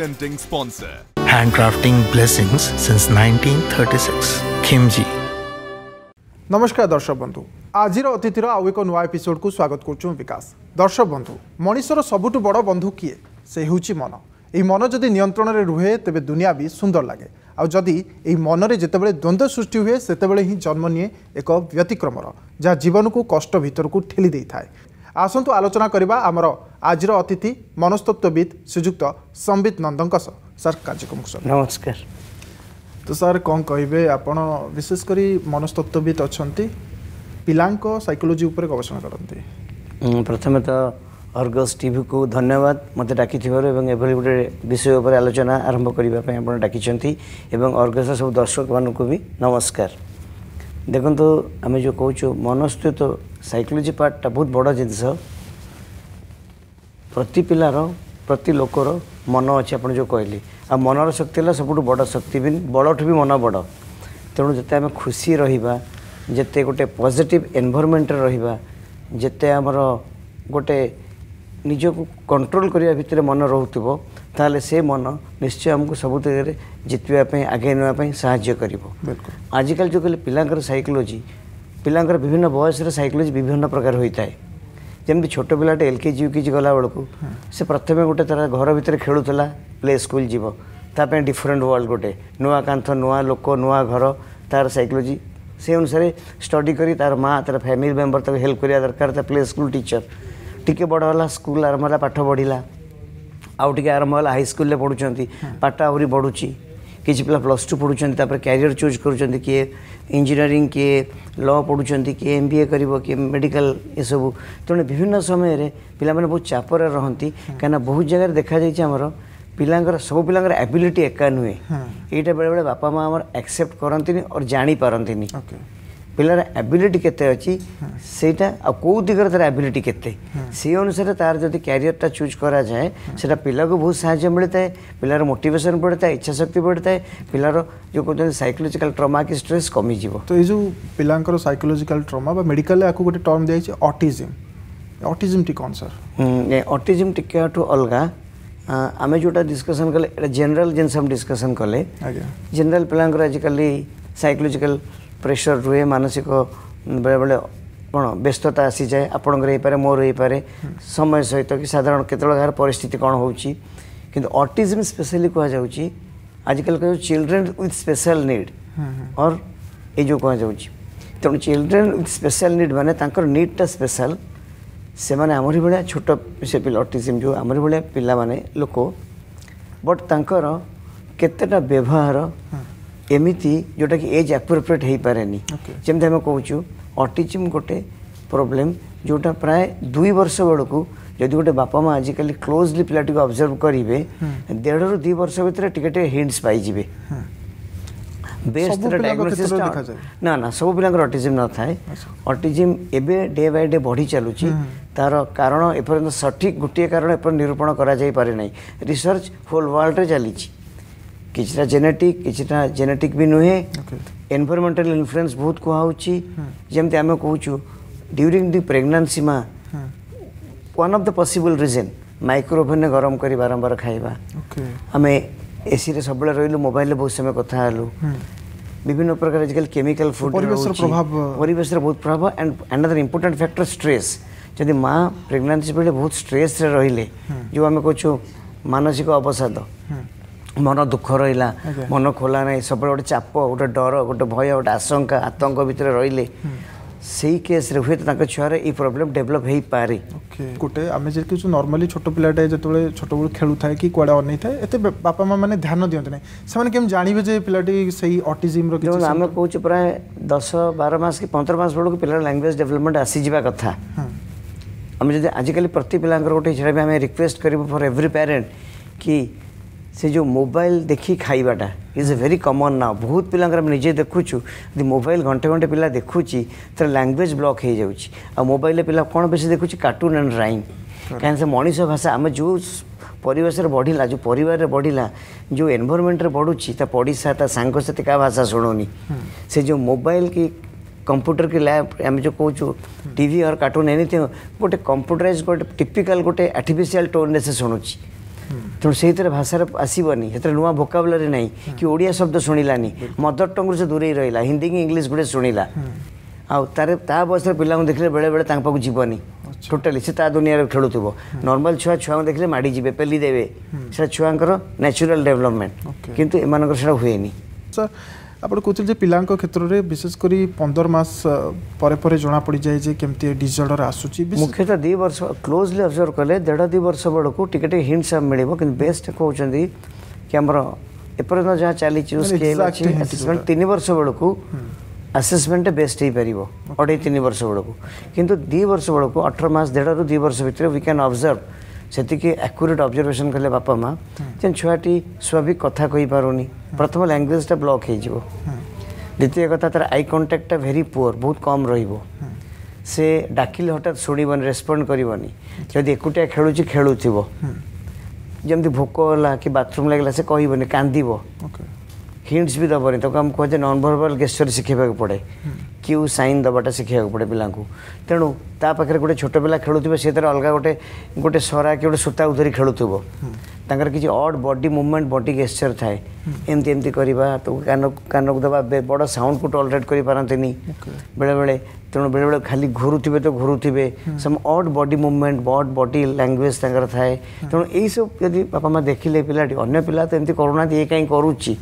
presenting sponsor. Handcrafting blessings since 1936. Khimji. नमस्कार दर्शक बंधु आज अतिथि आउ एक नुआ एपिसोड को स्वागत करुँ विकास। दर्शक बंधु मनीषर सबुठ बड़ बंधु किए से होची मन। यही मन जदि नियंत्रण में रुहे तेबे दुनिया भी सुंदर लगे। आ जदि यही मनरे जितेबाला द्वंद्व सृष्टि हुए सेतेबाला ही जन्म निए एक व्यतिक्रमर जहाँ जीवन को कष्ट भीतर को ठेली दे थाए। आसतु आलोचना करबा आमर आज अतिथि मनस्तत्वविद श्रीजुक्त संबित नंदन सर कार्यक्रम नमस्कार। तो सर कौन कहे आपण विशेषकर मनस्तत्वविद अच्छा पिलांक साइकोलोजी उपर गवेषणा करते। प्रथम तो अर्गस टीवी को धन्यवाद मत डाकी एभली गोटे विषय उपर आलोचना आरंभ करने आप डाकी अर्गस सब दर्शक मानक भी नमस्कार। देखो तो आम जो कहूँ मनस्तत्व साइकोलोजी पार्टा बहुत बड़ जिनस प्रति पिलार प्रति लोकर मन अच्छे आप जो कहली आ मनर शक्ति है सब बड़ शक्ति भी बड़ठू भी मन बड़ तेणु जिते आम खुशी रहा जिते गोटे पॉजिटिव एनवायरनमेंट रहा जिते आमर गोटे निज को कंट्रोल करने भितर मन रोथो ताले से मन निश्चय आमको सब जगह जितवाई आगे नापी साहाय्य कर। आजिकल जो कहले पिलांकर साइकोलोजी पिलांकर विभिन्न बयस साइकोलोजी विभिन्न प्रकार होता है। जमी छोट पिलाटे एलकेजी यूकेजी गला बेलू से प्रथम गोटे तार घर भितर खेलुला प्ले स्कूल जीव ताप डिफरेंट वर्ल्ड गोटे नुआ कांथ नुआ लोक नुआ घर तार साइकोलोजी से अनुसार स्टडी करी तार माँ तार फैमिली मेंबर तक हेल्प करिया दरकार तार प्ले स्कूल टीचर टिके बड़ है स्कूल आरंभ है पाठ बढ़ला आउ टे आरंभ है हाई स्कूल पढ़ुं पाठ आहरी बढ़ुची किसी पिला +2 पढ़ुं कैरियर चूज कर किए इंजीनियरिंग किए लॉ पढ़ुं किए MBA कर किए मेडिकल ये सब तेणु विभिन्न समय पिला माने बहुत चापर रहती कहीं बहुत जगह देखा जामर पिलांकर सब पिलांकर एबिलिटी एका नुहे यहाँ बेले बेले बापा माँ आमर एक्सेप्ट करती और जानी पारंती पिलार एबिलिटी केते अच्छी सेटा आ कौ दिगरे तार एबिलिटी केते से अनुसार तार जदि कैरियरटा चूज करा जाए सेटा पिला को बहुत साहाय्य मिलता है पिलार मोटिवेशन बढ़ता है इच्छा शक्ति बढ़ता है पिलार जो कहते हैं साइकोलॉजिकल ट्रॉमा की स्ट्रेस कमी जीव। तो ये जो पिलांकर साइकोलॉजिकल ट्रॉमा बा मेडिकल को गोटे टर्म दिया ऑटिज्म ऑटिज्म टी कौन सर ऑटिज्म टिके अलग आम जोटा डिस्कसन कले जनरल जिन हम डिस्कसन कले जनरल पिलांकर आजिकल साइकोलॉजिकल प्रेशर रुए मानसिक बेले बेले कौन व्यस्तता आसी जाए आपंकर मोर हो पारे समय सहित कि साधारण केतल परिस्थिति कौन होची किंतु ऑटिज्म स्पेशली कह जाउची आजिकल कह चिल्ड्रेन विथ स्पेशल नीड और ये जो कह जाउची तेणु चिल्ड्रेन विथ स्पेशल नीड माने तांकर नीडटा स्पेशल से माने आमरी भाया छोट से पिला ऑटिज्म जो आमरी भाया पिला माने लोक बट तांकर केतेटा व्यवहार एमिति जोटा कि एज एप्रोप्रिएट हो पारे जमी आम कहूँ ऑटिज्म गोटे प्रोब्लेम जोटा प्राय 2 वर्ष बेलू जदि गोटे बापा माँ आजिकल क्लोजली पिलाटी को ऑब्जर्व करेंगे 1.5 ରୁ 2 वर्ष भितर टिके हिंट्स पाइबे बेस्ट डायग्नोसिस ना ना सब पिला ऑटिज्म न थाए ऑटिज्म एबे डे बाय डे बढ़ी चलुची तार कारण एपर्यंत सठिक गोटे कारण एपर निरूपण करा जाई पारे नै रिसर्च होल वर्ल्ड रे चली किछटा जेनेटिक भी नुहे एनवायरमेंटल इन्फ्लुएंस बहुत कहुच्छी जमती आम कहूँ ड्यूरिंग द प्रेगनेंसी माँ one of the possible reason microwave गरम कर बारंबार खाइबा आम एसी रे सब रही मोबाइल बहुत समय कथा हलु विभिन्न प्रकार आजकल केमिकल फूड परिवेश बहुत प्रभाव and another important factor stress जदि माँ प्रेगनेंसी बेले बहुत स्ट्रेस रे रहिले जो आम कहूँ मानसिक अवसाद मन दुख रहा मन खोला ना सब गोटे चाप गोटे डर गोटे भय गोटे आशंका आतंक भितर रहिले सही केस रे हुए तो छुआर ये प्रोब्लेम डेभलप हो पारे गोटे आम जो नॉर्मली छोट पिलाटे जो छोट बेलू खेलू थाए कि कड़े अनै थाए एत बापा माँ मैंने ध्यान दिखते ना से केम जानवे जे पिलाटी सही ऑटिज्म आम कहूँ प्राय 10-12 मास कि 15 मास बेलू पिलार लैंग्वेज डेवलपमेंट आसीजा कथा आम जब आजिकल प्रति पिला गोटे छड़ा भी आम रिक्वेस्ट करूँ फॉर एवरी पेरेंट कि से जो मोबाइल देखी खाइबाटा इज ए वेरी कॉमन ना बहुत पिला निजे देखुचु यदि मोबाइल घंटे घंटे पिला देखुची तो लैंग्वेज ब्लॉक हो जाउची आ मोबाइल पिला कौन बेसी देखुची कार्टून एंड राइम कहीं से मनीष भाषा आम जो परिवेश बढ़ला जो परिवार बढ़ला जो एनवायरमेंट बढ़ुची पड़ीसा सांग साथी क्या भाषा शुणुनी से जो मोबाइल की कंप्यूटर की लैब आम जो कहूँ टीवी और कार्टून एनीथिंग गोटे कंप्यूटराइज गोटे टिपिकल गोटे आर्टिफिशियल टोन से शुणुची तेणु से भाषार आसबनी से नुआ भोकाबुलारी ना कि ओडिया शब्द शुणिलानी मदर टंग से दूरे रहा हिंदी की इंग्लीश गोटे शुणिला आ बयस पिला देखले बेले बेले पाक जीवनी टोटाली से दुनिया खेलुव नॉर्मल छुआ देखले माड़ी जी पेली देवे से छुआंकर नेचुरल डेवलपमेंट किंतु एमानकर सेटा हुएनी सर आप कहते पिलांक क्षेत्र में विशेषकर 15 मास पर जना पड़ जाए केमती डिसऑर्डर आसूची मुख्यतः 2 वर्ष क्लोजली ऑब्जर्व कले 1.5-2 वर्ष बेलू टिके हिंट्स मिल कि बेस्ट कहते कि आमर एपर्यंत जहाँ चली स्केल अच्छी असेसमेंट 3 वर्ष बेलू असेसमेंट बेस्ट हो पार 2.5-3 वर्ष बेलू किंतु 2 वर्ष बेलू 18 मास 1.5-2 वर्ष भितर वी कैन ऑब्जर्व से एक्यूरेट ऑब्जर्वेशन कले बापा माँ जेन छुआटी स्वाभाविक कथा कही पारुनी प्रथम लैंग्वेजटा ब्लॉक हो द्वितीय कथा तार आई कंटाक्टा वेरी पुअर बहुत कम रहिबो से डाकिले हठात शुणबनी रेस्पॉन्ड करनी जदि एकुटिया खेलुची खेलुथिबो जमती भोक होला कि बाथरूम लगला से कहबनी कांदिबो हिंट्स भी दबनी तो हम कहते नॉन वर्बल गेस्चर शिखेबा पड़े क्यू साइन दबाटा शिखेबा पड़े पिला तेणु ता पाखे गोटे छोट पिला खेलुथिबो से तार अलग गोटे गोटे सरा कि गोटे सूता उधरी खेलुथिबो तांकर किसी odd body movement body gesture थाए एमती एमती करवा तो कान को दबा बड़ साउंड को टॉलरेट करि पारंतनी बेले बेले तेणु बेले बेले खाली घुरुथिबे तो घुरुथिबे some odd body movement odd body language तांकर थाए तेणु यही सब यदि बापा माँ देखिले पिलाटी अन्य पिला तो एमती करूना ये कहीं करुच्ची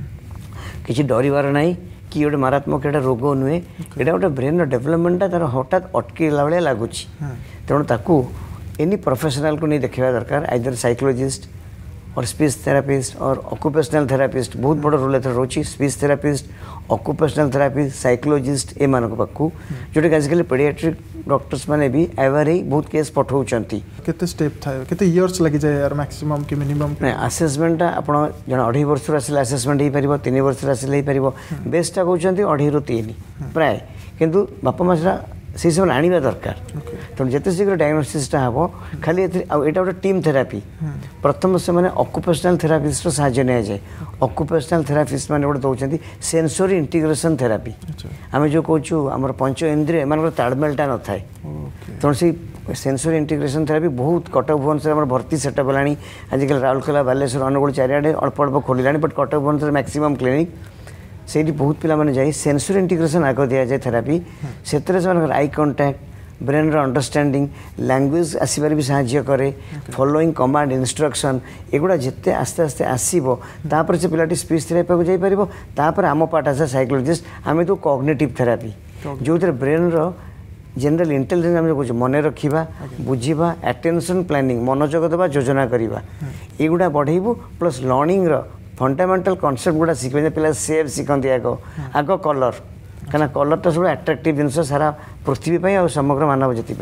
किसी डरबार ना कि गोटे मारात्मक एटा रोग नुहे यहाँ गोटे ब्रेन डेवलपमेंटा तार हठात अटकेला भाया लगुच तेणु ताकू एनी प्रोफेशनल को नहीं देखा दरकार आइदर साइकोलॉजिस्ट और स्पीच थेरापिस्ट और ऑक्यूपेशनल थेरापिस्ट बहुत बड़ रोल एथर रोची speech therapist occupational therapist psychologist ए मानक पाखु जोटा आजिकल पेडियाट्रिक डॉक्टर्स माने भी एवर ही बहुत केस पठाउचंती केते स्टेप थाय केते इयर्स लगी जाय यार मैक्सिमम कि मिनिमम नै असेसमेंट आपण जण 2.5 वर्ष आसिले असेसमेंट हे परिबो 3 वर्ष आसिले हे परिबो बेस्टटा कहउचंती 2.5 ରୁ 3 प्राय किंतु बापा मासरा से सब आनिबा दरकार तेणु जिते शीघ्र डायग्नोसिसटा हम खाली यहाँ गोटे टीम थेरापी प्रथम से मैंने ऑक्यूपेशनल थेरापिस्ट साहाय्य नि जाए ऑक्यूपेशनल थेरापिस्ट मैंने गोटे दौरान सेंसरी इंटीग्रेशन थेरापी आम जो कहूँ आम पंच इंद्रिय एम ताड़मेलटा न थाए तेणु से सेंसरी इंटीग्रेशन थेरापी बहुत कटक भुवनेश्वर भर्ती सेटअप है आजिकल राउरकेला बालेश्वर अनुगुल चारिआडे अल्प अल्प खोलिला but Cuttack Bhubaneswar maximum clinic से बहुत पिला माने जाई सेंसरी इंटीग्रेशन आग दि जाए थेरापी से eye contact brain understanding language आसबार भी साहाय्य करे फॉलोइंग कमांड इंस्ट्रक्शन एगुड़ा जिते आस्ते आस्ते आसो तापर से पिलाटी स्पीच थेरापी को जापर तापर आम पार्ट आस साइकोलॉजिस्ट आम तो कॉग्निटिव थेरापी जो ब्रेन जनरल इंटेलिजेंस आम कह मन रखा बुझा अटेंशन प्लानिंग मनोजग देवा योजना करवा एगुड़ा बढ़ेबू प्लस लर्निंग फंडामेंटल कॉन्सेप्ट गुड़ा शिखे पिला सेप शिखती आग कलर कहीं कलरटा सब अट्राक्टिव जिनस सारा पृथ्वी और समग्र मानव जाति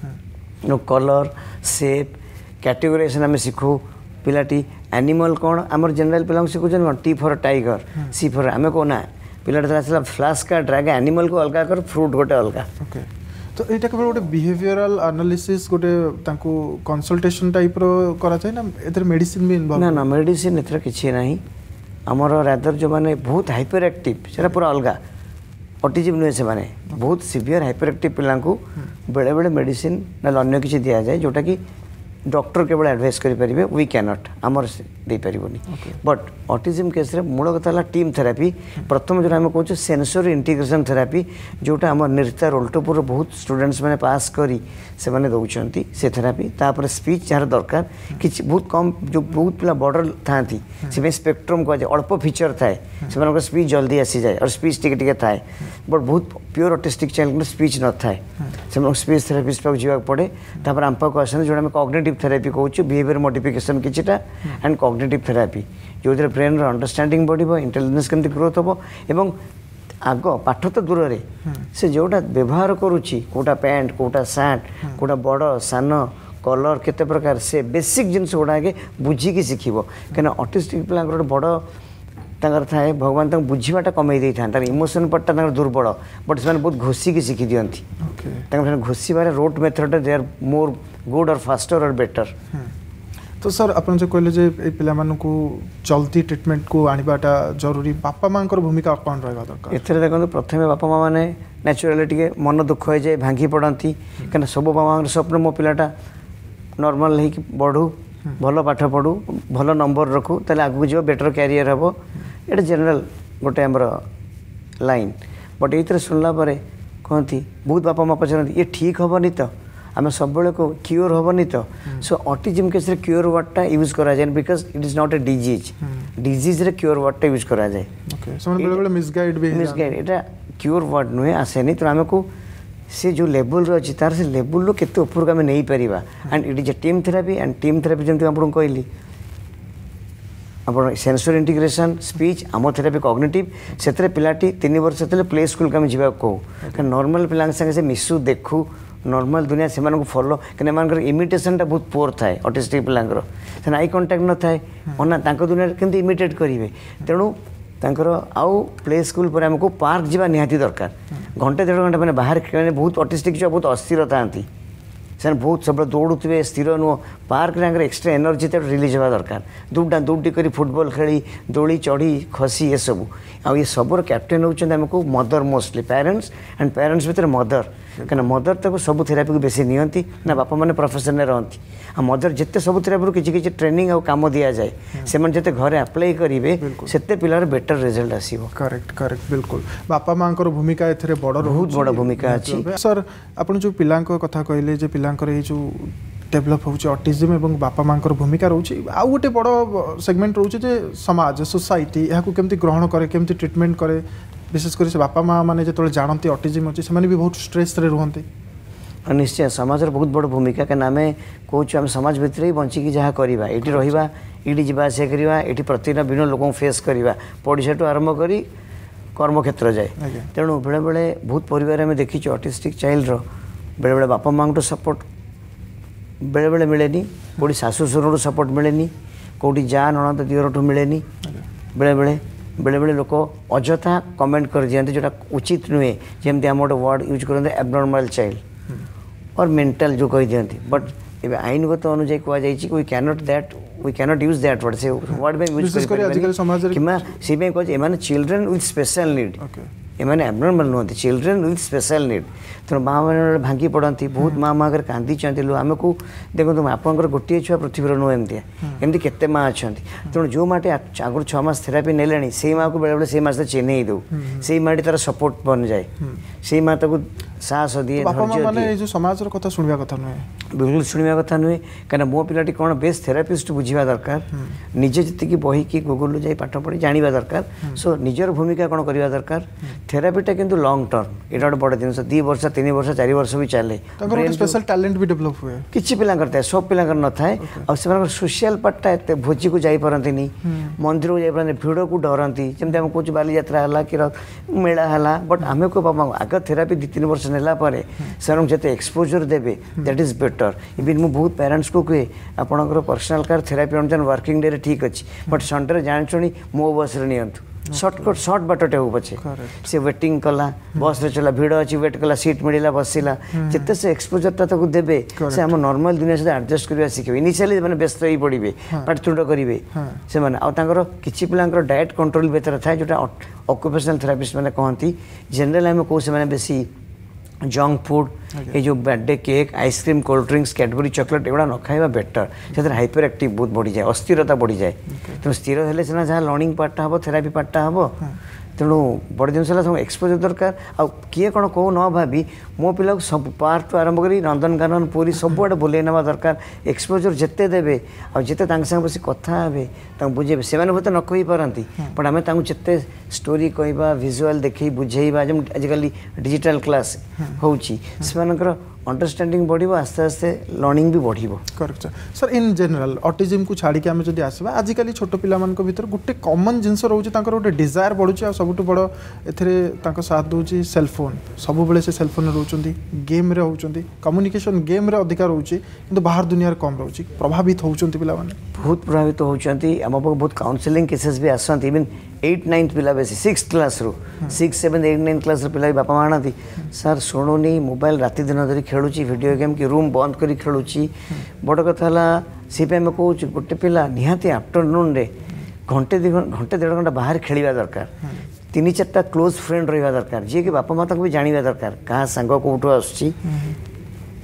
कलर सेप कैटेगोराइजेशन आम शिखु पिलाटी एनिमल कौन आम जनरल पिला शिखुन कौन T for tiger C for आम कहना पिलाटा आसला फ्लाश कार्ड ड्रैग एनिमल को अलग कर फ्रूट गोटे अलग तो यहाँ केवल गोटे बिहेवियरल एनालिसिस गोटे कंसल्टेशन टाइप रो करा जाए ना एथर मेडिसिन भी इन्वॉल्व ना मेडिसिन एथर किछि नहीं आमर रादर जो माने बहुत हाइपर एक्टिव सेरा पूरा अलग ऑटिज्म नुहे से माने बहुत सीवियर हाइपर एक्टिव पिला को बेले बेले मेडिसिन ना अन्य किछि दिया जाए जोटा कि डॉक्टर केवल एडवाइस करें वी कैन नॉट आमर दे पारिबोनी बट ऑटिज्म केस रे मूल कथा टीम थेरापी प्रथम जो आम कहूँ सेंसरी इंटीग्रेशन थेरापी जोटा आम निर्ता रोल्टोपुर बहुत स्टूडेंट्स मैंने पास करी से माने दौरान से थेरापी तापर स्पीच जार दरकार कि बहुत कम जो बहुत पिला बॉर्डर था से स्पेक्ट्रम कह जाए अल्प फीचर थाए से स्पीच जल्दी आसी जाए और स्पीच टिके थाए बट बहुत प्योर ऑटिस्टिक चाइल्ड स्पीच न थाए से स्पीच थेरापिस्ट पाक जावाक पड़े तापर आम पाक आसने जो कॉग्निटिव थेरापी कहूँ बिहेवियर मॉडिफिकेशन किछिटा एंड कॉग्निटिव थेरापी जो ब्रेन अंडरस्टैंडिंग बढ़ो इंटेलिजेंस केमती ग्रोथ हम एवं आग पाठ तो दूर रे से जोटा व्यवहार करुच्ची कोटा पैंट कोटा सार्ट कोटा बड़ सान कलर केते प्रकार से बेसिक जिनस गुड़ा बुझिकी शिखब कहीं ऑटिस्टिक पिला गोटे बड़ तांगर थाए भगवान तक बुझाटा कमे दे था इमोशन पार्टा दुर्बल बट से बहुत घोषिकी शिखी दिखती घोषार रोट method they are more good और फास्टर और बेटर तो सर अपन जो कहले जे पिला मानकू जल्दी ट्रीटमेंट को आनिबाटा जरूरी बापा माँ भूमिका कौन रहा दरकार एथरे देखो प्रथम बापा माँ मैंने नेचुराली टिके मन दुख हो जाए भांगी पड़ती कहीं सब बापा माँ स्वप्न मो पिलाटा नॉर्मल है कि बढ़ू भल पाठ पढ़ू भल नंबर रखू ताले आगू जो बेटर कैरियर हम ये जनरल गोटे आमर लाइन बट ये शुणला कहती बहुत बापा माँ पचारती ये ठीक हेनी तो आम सब को क्योर हेनी तो सो ऑटिज्म केस रे क्योर वर्डटा यूज करा जाए because it is not a disease रे क्योर वर्डटा यूज करा जाए मिसगाइड एटा क्योर वर्ड नुहे आसेनी तो आम को से जो लेवल रो अच्छी तार से लेवल रो केते ऊपर आम नहीं पारिबा and it is a team therapy जमती आपको कहली आप सेंसर इंटीग्रेशन स्पीच आम थेरापी कॉग्निटिव से पिलाटी 3 वर्ष से प्ले स्कूल को आम जा कहूँ नॉर्मल पिला संगे से मिसू देखू नॉर्मल दुनिया से फॉलो कहीं इमिटेशनटा बहुत पुअर थाए ऑटिस्टिक पिलांकर से आई कंटाक्ट न थाए अना दुनिया केमती इमिटेट करेंगे तेणु तांकर आउ प्ले स्कूल पर आमको पार्क जावा निहाती दरकार घंटे 1.5 घंटा मैंने बाहर खेल बहुत ऑटिस्टिक छुआ बहुत अस्थिर था से बहुत सब दौड़ुवे स्थिर नुह पार्क रे एक्सट्रा एनर्जी तो रिलीज हवा दरकार दूटा दूटी कर फुटबॉल खेली दोली चढ़ी खसी ये सब ये सबूर कैप्टेन होती आमको mother mostly parents and parents भितर मदर कहीं मदर तक सब थेरापी को बेसी नियंती ना बापा मैंने प्रोफेशन में रहती मदर जिते सब थेरापी किसी कट्रेनिंग और काम दि जाए से जिते घरे अप्लाई करेंगे से पिलार बेटर रिजल्ट आसो करेक्ट करेक्ट बिल्कुल बापा माँ भूमिका ए बड़ बहुत बड़ भूमिका अच्छी सर आप जो पिला कथा कहले जे पिलांकर ये जो डेभलप होची ऑटिज्म एवं बापा माँ भूमिका रोचे आउ गोटे बड़ सेगमेंट रोचे जे समाज सोसाइटी यहाँ केमती ग्रहण करे केमती ट्रिटमेंट करे विशेषकर से बापा माँ मैंने जो जानती ऑटिज्म अच्छी से भी बहुत स्ट्रेस रे रुहंती निश्चय समाज बहुत बड़ भूमिका कहीं आम कौच आम समाज भितर ही बंचिकी जहाँ करवा ये रहा ये जावास करवा ये प्रतिदिन विभिन्न लोक फेस करवा पड़ीसा ठूँ आरंभ कर कर्मक्षेत्र जाए तेणु बेले बेले बहुत परिवार आम देखी ऑटिस्टिक चाइल्ड बेले बेले बापा माँ सपोर्ट बेले बेले मिलेनी कौटी शाशु शशुर सपोर्ट मिलेनी कौटी जा ननद दिवर मिले बेले बेले बेले बेले लोक अजथा कमेंट कर दिखाते जोटा उचित नुहे जमती आम गोटे वर्ड यूज करते एबनॉर्मल चाइल्ड और मेंटल जो कही दिखती बट ये आईनगत अनुजाई कहुई we cannot use that word से वर्ड में यूज कर कि चिल्ड्रेन विथ स्पेशल नीड एमाने एबनॉर्मल नुहति चिल्ड्रेन विथ स्पेशल नीड तेणु माँ मैंने भांगी पड़ती बहुत माँ माँ कांदी लु आम को देखो आप गोटे छुआ पृथ्वी नुह एमती केते माँ अच्छा तेणु जो माटी आगुरी 6 मास थेरापी ने से माँ को बेले बेले से मास चिन्ह दो से माटी तार सपोर्ट बन जाए से माँ साहस दिए जो समाज कथा शुणा कथा नुहे बिल्कुल शुणा कथा नुहे कहीं मो पिलाटी कौन बेस्ट थेरापिस्ट बुझा दरकार निजे जी बही कि गूगल जाए पाठ पढ़ी जाना दरकार सो निजर भूमिका कौन करवा दरकार थेरापीटा किंतु लॉन्ग टर्म यहाँ गोटे बड़ जिन 2 वर्ष 3 वर्ष 4 वर्ष भी चले स्पेशल टैलेंट भी डेवलप हुए कि पिला सब पिला न थाए और सोशल पार्टा एत भोजी को जापरती मंदिर को जापरती भिड़ को डरती जमी आम कौच बाली यात्रा है कि मेला है बट आम को बाबा आग थेरापी 2-3 वर्ष नेलापर से जिते एक्सपोजर देवे दैट इज बेटर इवन मुझे बहुत पेरेंट्स को कहे आपंकर पर्सनाल कार थेरापी अनुसार वर्किंग डे ठीक अच्छी बट संडे जाणी मो बस नियंतु सर्टकट सर्ट बाटटे हो पछे से वेटिंग कला बस रे चला भिड़ अच्छी वेट कला सीट मिलला बसिला जिते से एक्सपोजरटा ताको देबे से हम नॉर्मल दुनिया से एडजस्ट करवा सिखे इनिशियली माने व्यस्त ही पड़िबे पाठतुंड करिवे से माने आ तांकर किछि पिलांकर डाइट कंट्रोल बेतर थाए जोटा ऑक्युपेशनल थेरापिस्ट माने कहंती जनरल हम को से माने बेसी जंक फूड ये जो birthday cake ice cream cold drinks Cadbury chocolate एगुड़ा न खाଇବା बेटर से हाइपर एक्टिव बहुत बढ़ी जाए अस्थिरता बढ़ी जाए तेणु स्थिर हेल्ले सीना जहाँ लर्निंग पार्टा हम थेरापी पार्टा हम तेणु बड़ जिन सब एक्सपोजर दरकार आ किए कौन कौ न भावी मो पिला सब पार्क टू आरंभ कर नंदनकानन पुरी सबुआड़े बुले ना दरकार एक्सपोजर जिते देवे आते बस कथा हे बुझे से हूँ न कही पारती बट आम जिते स्टोरी कहवा विजुआल देखे बुझेवा जब आजिकल डिजिटल क्लास हो अंडरस्टैंडिंग बढ़ आस्ते आस्ते लर्निंग भी बढ़ correct sir in general autism को छाड़ी आम जब आसवा आजिकल छोट पिला भर गोटे कॉमन जिनस रोचे गोटे डिजायर बढ़ुचे सब बड़ ए साथ दूसरी सेलफोन सब से सेलफोन रोचे गेम रे होती कम्युनिकेशन गेम रे अधिकार रोचे कि बाहर दुनिया कम रोचे प्रभावित होती पिला बहुत प्रभावित होती आम बहुत काउनसिलिंग केसेस भी आसती इवन 8-9 पिला बेसी 6th क्लास रू 6, 7, 8, 9 क्लास पिला बापा माँ आना सर शुणुनी मोबाइल राति दिन धरी खेलुची वीडियो गेम कि रूम बंद करी खेलुची बड़ कथा सी आम कहूँ गोटे पिला निहाती आफ्टरनून रे घंटे 1.5 घंटा बाहर खेलवा दरकार 3-4टा क्लोज फ्रेंड रहा दरकार जी कि बापा माँ भी जाना दरकार क्या सांग कौटू आस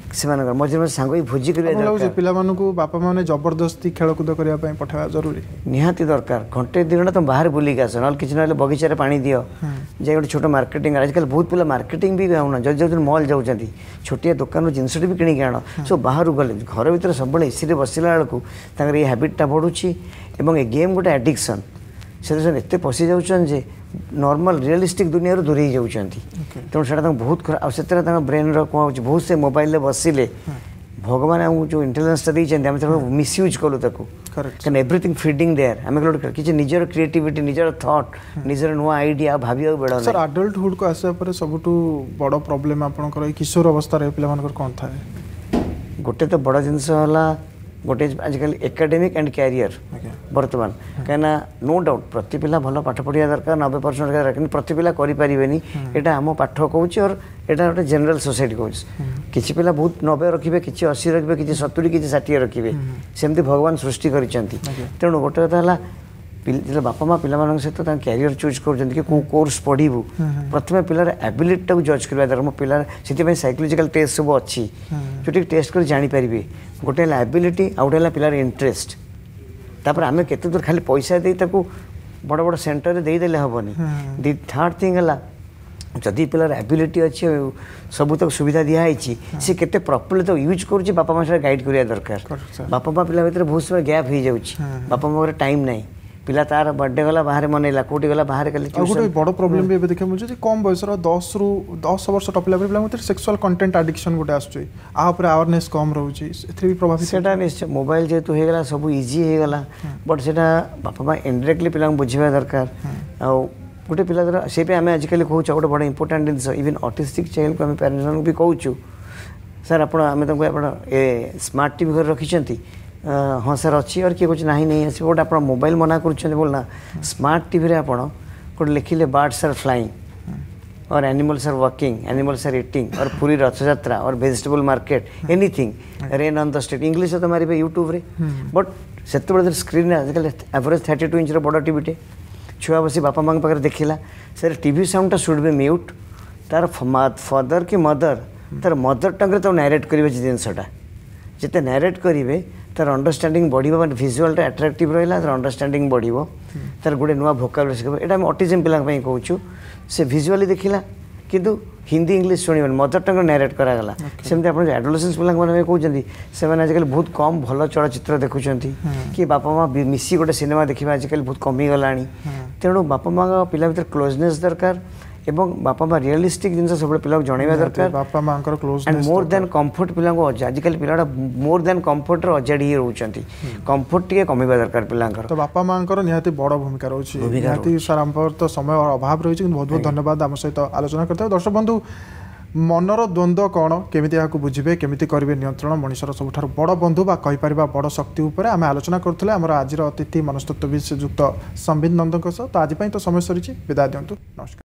से मझे मझे सांग भोजी पिलाମାନଙ୍କୁ बापा माने जबरदस्ती खेलकूद करने पठावा जरूरी निहाती दरकार घंटे 2 घंटा तुम बाहर बुलिक आस ना किसी ना बगीचार पानी दियो जे गोटे छोट मार्केटिंग आजकल बहुत पिला मार्केटिंग भी आना जब जब मॉल जाऊँच छोटिया दुकान जिनस भी किଣିक आण सो बाहर गले घर भर सब एसी बसला बेलू ये हैबिटा बढ़ुची एवं ए गेम गोटे एडिक्शन से एत पशि जाऊँ नॉर्मल रियलिस्टिक दुनिया दूरे जाऊँगी तेणु से बहुत खराब से ब्रेन कौन बहुत से मोबाइल बसिले भगवान आमको जो इंटेलिजेंस देते मिसयूज कलु कैन एवरीथिंग फीडिंग देयर आम किसी निजर क्रिएटिविटी निजर थॉट निजर नुआ आइडिया भाविया बेड़ा सर अडल्टहुड को आसा पर सबुठु बड़ प्रॉब्लम आपनकर किशोर अवस्था रे पिला मानकर कोन थाए गोटे तो बड़ जिनस होला गोटे आजिकल एकेडमिक एंड कैरियर बर्तमान कहीं नो डाउट प्रति पिला भल पाठ पढ़िया दरकार 90% दरकार कि प्रति पिला करें यहाँ आम पाठ कहूँ और यहाँ गोटे जनरल सोसाइटी कहूँ किसी पिला बहुत 90 रखिए किसी 80 रखिए किसी 70 किसी 60 रखिए सेमती भगवान सृष्टि करिसेंती तेणु गोटे कथा जो बापा माँ पिला सहित कैरियर चूज कर कोर्स पढ़ू प्रथम पिलार एबिलिटी जज करवा दरकार मो पिलार से साइकोलॉजिकल टेस्ट सब अच्छी जो टेस्ट कर जापर गोटे एबिलिटी आउ गोटे पिलार इंटरेस्ट तापर आम केते दूर खाली पैसा दे बड़ बड़ सेंटर देदेले हेनी थर्ड थिंग है जदि पिलार एबिलिटी अच्छी सब तक सुविधा दिखाई सी केते प्रॉपर्ली तो यूज कर बापा माँ गाइड करा दरकार बापा माँ पिला भर बहुत समय गैप हो जाऊँगी बापा माँ टाइम ना पिला तार बर्थडे गला बाहर मनैला कोटी गला बाहर कले गोटे बड़ प्रॉब्लम भी देखा मिलूँ कम बयस 10 वर्ष टपिला पिला सेक्सुअल कंटेंट एडिक्शन गोटे आसपर अवेयरनेस कम रोचे भी प्रभावित से निश्चय मोबाइल जेहेतु हो गला सब इजी हो गला बट से बापा माँ इनडायरेक्टली पिला बुझा दरकार आ गोटे पिला से आम आजिकल कहूँ गोटे बड़ा इंपोर्टाट जिनस इवन ऑटिस्टिक चाइल्ड को आम पेरेंट्स भी कहूँ सर आप स्मार्ट टीवी घर रखिंट हाँ सर अच्छी और किए कुछ नहीं आस गोटे आप मोबाइल मना कर बोलना स्मार्ट टीवी आप गोटे लिखिले बर्ड्स आर फ्लाइंग और animals are walking animals are eating और पूरी रथयात्रा और vegetable market anything rain on the street English तो मारे यूट्यूब रे बट से स्क्रीन आजकल एवरेज 32 इंच बड़ टीवी छुआ बसी बापा माँ पाखे देखला sir TV sound should be mute तार फादर कि मदर तार मदर टंग तो नैरेट करेंगे जिनसटा जिते नैरेट करेंगे तार अंडरस्टैंडिंग बढ़ मैं विजुअलटा अट्राक्टिव रहा तार अंडरस्टैंडिंग बढ़ तार गोटे नुआ भोकाबुलरी शिख यहाँ आम ऑटिज्म पिला कहूँ से विजुअली देखला किंतु हिंदी इंग्लिश शुण मदर टंग नैरेट करागला सेमती आप एडोलेसेंस पिला कहते से आजिकल बहुत कम भल चलचित्र देखुं कि बापा माँ मिसी गोटे सिनेमा देखा आजिकल बहुत कमीगला तेणु बापा माँ पिला भर क्लोजनेस दरकार एवं बापा माँ रियलिस्टिक जिन सब पिला जनवा दरकार बापा माँ एंड मोर देन कंफर्ट पिला आजिकल पिला मोर देन कंफर्ट अजाड़ी रोचे कंफर्ट टी कमिबा दरकार पिला तो बापा माँ निहाती बड़ भूमिका रोचे निहाती सर आम तो समय अभाव रही बहुत बहुत धन्यवाद आम सहित आलोचना करते हैं दर्शक बंधु मनर द्वंद्व कौन केमिति याकु बुझिबे केमिति करिवे नियंत्रण मनुष्यर सबुठार बड़ बंधु बा कहि परिबा बड़ शक्ति उपरे आमे आलोचना करथले हमर आजिर अतिथि मनस्तत्वविद श्रीजुक्त संबित नंदन सह तो आज तो समय सरी विदाय दियंतु नमस्कार।